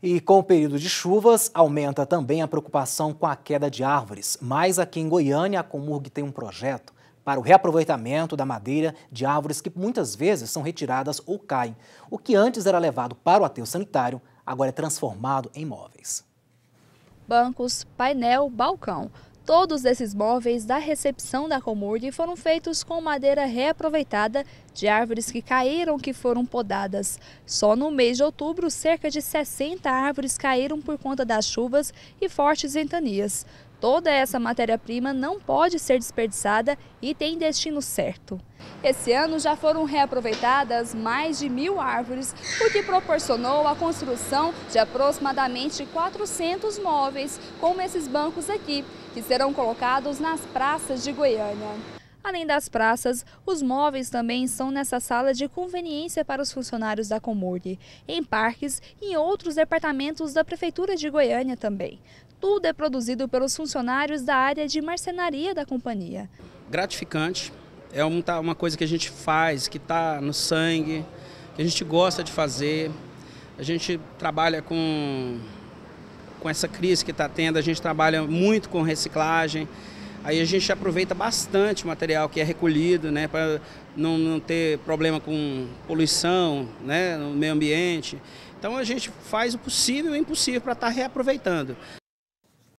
E com o período de chuvas, aumenta também a preocupação com a queda de árvores. Mas aqui em Goiânia, a Comurg tem um projeto para o reaproveitamento da madeira de árvores que muitas vezes são retiradas ou caem. O que antes era levado para o aterro sanitário, agora é transformado em móveis. Bancos, painel, balcão. Todos esses móveis da recepção da Comurg foram feitos com madeira reaproveitada de árvores que caíram, que foram podadas. Só no mês de outubro, cerca de 60 árvores caíram por conta das chuvas e fortes ventanias. Toda essa matéria-prima não pode ser desperdiçada e tem destino certo. Esse ano já foram reaproveitadas mais de 1.000 árvores, o que proporcionou a construção de aproximadamente 400 móveis, como esses bancos aqui, que serão colocados nas praças de Goiânia. Além das praças, os móveis também estão nessa sala de conveniência para os funcionários da Comurg, em parques e em outros departamentos da Prefeitura de Goiânia também. Tudo é produzido pelos funcionários da área de marcenaria da companhia. Gratificante, é uma coisa que a gente faz, que está no sangue, que a gente gosta de fazer. A gente trabalha com essa crise que está tendo, a gente trabalha muito com reciclagem. Aí a gente aproveita bastante o material que é recolhido, né, para não ter problema com poluição, né, no meio ambiente. Então a gente faz o possível e o impossível para estar reaproveitando.